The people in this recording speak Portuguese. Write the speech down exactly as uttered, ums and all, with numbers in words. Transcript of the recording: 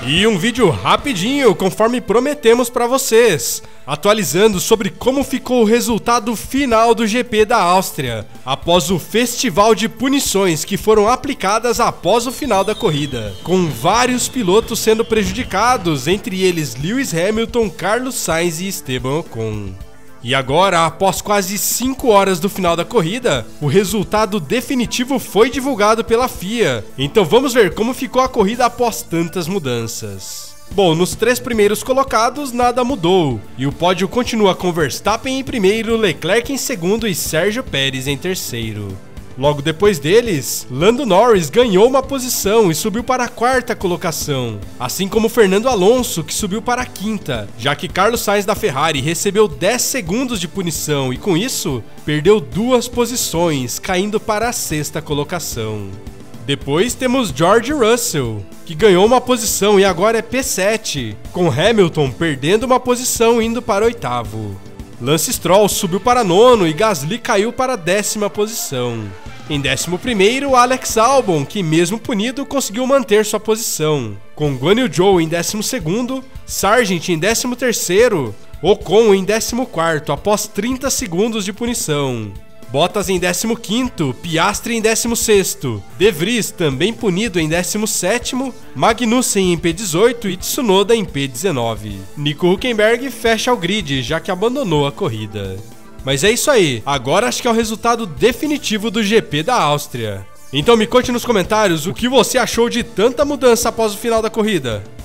E um vídeo rapidinho, conforme prometemos para vocês, atualizando sobre como ficou o resultado final do G P da Áustria, após o festival de punições que foram aplicadas após o final da corrida, com vários pilotos sendo prejudicados, entre eles Lewis Hamilton, Carlos Sainz e Esteban Ocon. E agora, após quase cinco horas do final da corrida, o resultado definitivo foi divulgado pela F I A. Então vamos ver como ficou a corrida após tantas mudanças. Bom, nos três primeiros colocados nada mudou, e o pódio continua com Verstappen em primeiro, Leclerc em segundo e Sérgio Pérez em terceiro. Logo depois deles, Lando Norris ganhou uma posição e subiu para a quarta colocação, assim como Fernando Alonso, que subiu para a quinta, já que Carlos Sainz da Ferrari recebeu dez segundos de punição e com isso, perdeu duas posições, caindo para a sexta colocação. Depois temos George Russell, que ganhou uma posição e agora é P sete, com Hamilton perdendo uma posição indo para oitavo. Lance Stroll subiu para nono e Gasly caiu para a décima posição. Em décimo primeiro, Alex Albon, que mesmo punido conseguiu manter sua posição, com Guan Yu Zhou em décimo segundo, Sargent em décimo terceiro, Ocon em décimo quarto após trinta segundos de punição. Bottas em décimo quinto, Piastri em décimo sexto, De Vries também punido em décimo sétimo, Magnussen em P dezoito e Tsunoda em P dezenove. Nico Hülkenberg fecha o grid, já que abandonou a corrida. Mas é isso aí, agora acho que é o resultado definitivo do G P da Áustria. Então me conte nos comentários o que você achou de tanta mudança após o final da corrida.